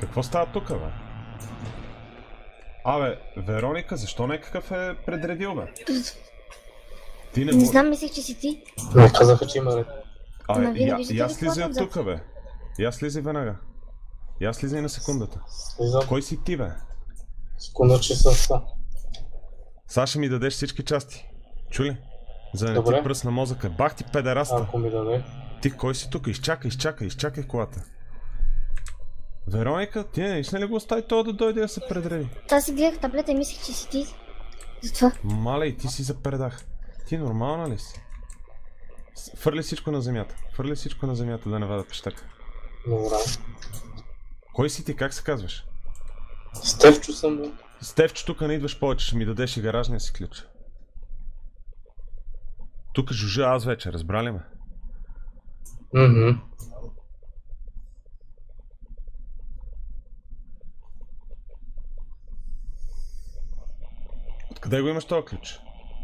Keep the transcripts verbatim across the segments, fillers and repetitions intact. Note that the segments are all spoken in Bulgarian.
Какво става тук, бе? Абе, Вероника, защо някакъв е предредил, бе? Ти не... Не знам, мислех, че си ти. Не казаха, че има ред. Абе, я, я слизай от тук, бе. Я слизай веднага. Я слизай на секундата. Слизам. Кой си ти, бе? Секунда, че съм са. Саша ми дадеш всички части. Чули? За да не Добре. ти пръсна мозъка. Бах ти педераста. Ако ми даде. Ти кой си тук? Изчакай, изчакай, изчакай колата. Вероника, ти наистина ли го остави това да дойде да се предреди? Аз си гледах таблета и мислех, че си ти. Затова. Мале, ти си запердах. Ти нормална ли си? Фърли всичко на земята. Фърли всичко на земята да не вада пещака. Добре. Кой си ти? Как се казваш? Стевчо съм, бе. Стевчо, тук не идваш повече, ще ми дадеш и гаражния си ключ. Тук жужа аз вече, разбрали ме? Мхм. Откъде го имаш този ключ?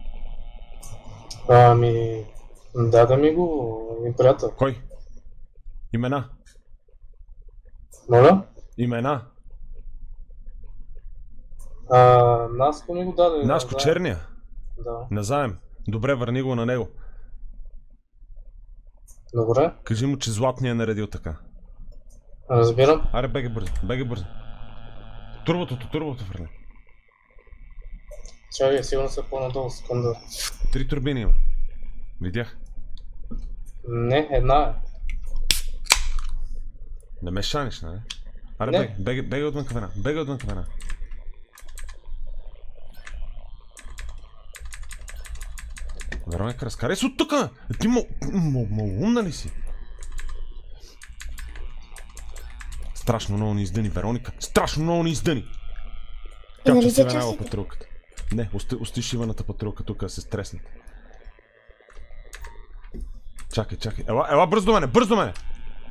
Ами... Даде ми го един приятел. Кой? Имена? Моля? Имена? А, Наско ми го даде. Наско да, черния? Да. Назаем. Добре, върни го на него. Добре. Кажи му, че Златния е наредил така. Разбирам. Аре, бега бързо, бега бързо. Турбото, турбото фърли. Чакай, сигурно са по-надолу, секунда. Три турбини има. Видях. Не, една е. Не ме шаниш, нали? Аре, Не. бега, бега, бега отвън кавена, бега отвън кавена. Вероника, разкарай се от тука! Ти мо... мо... малумна ли си? Страшно много ни издъни, Вероника. Страшно много ни издъни! Качва нали се за веднага частите? патрулката. Не, ости, ости шиваната патрулка тук, се стреснат. Чакай, чакай. Ела, ела бързо до мене, бързо до мене!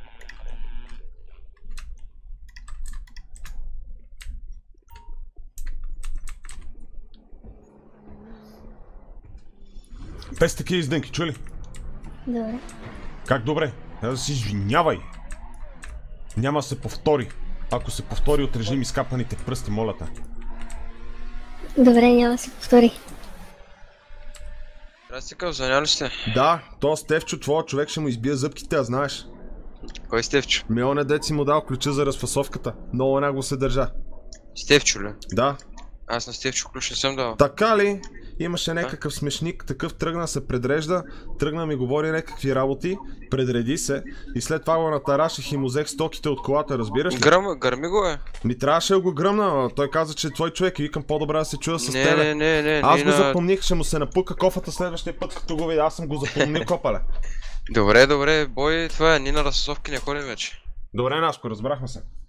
Без такива издънки, чули? Добре. Как добре? Да си извинявай! Няма да се повтори. Ако се повтори, отрежи ми скапаните пръсти, моля те. Добре, няма да се повтори. Здрасти, къв, звъня ли сте? Да, то Стевчо, твоя човек ще му избие зъбките, а знаеш. Кой Стевчо? Ми он е дет си му дал ключа за разфасовката. Много нагло се държа. Стевчо ли? Да. Аз на Стевчо ключ не съм дал. Така ли? Имаше някакъв смешник, такъв тръгна се предрежда, тръгна ми говори някакви работи, предреди се и след това го натараших и му взех стоките от колата, разбираш ли? Гръм, гърми го е. Ми трябваше да го гръмна, но той каза, че е твой човек и викам по-добре да се чуя с Не, тебе. не, не, не, Аз не го на- запомних, ще му се напука кофата следващия път, като го видя. Аз съм го запомнил, копале. Добре, добре, бой, това е, ние на разсосовки не ходим вече. Добре, Наско, разбрахме се.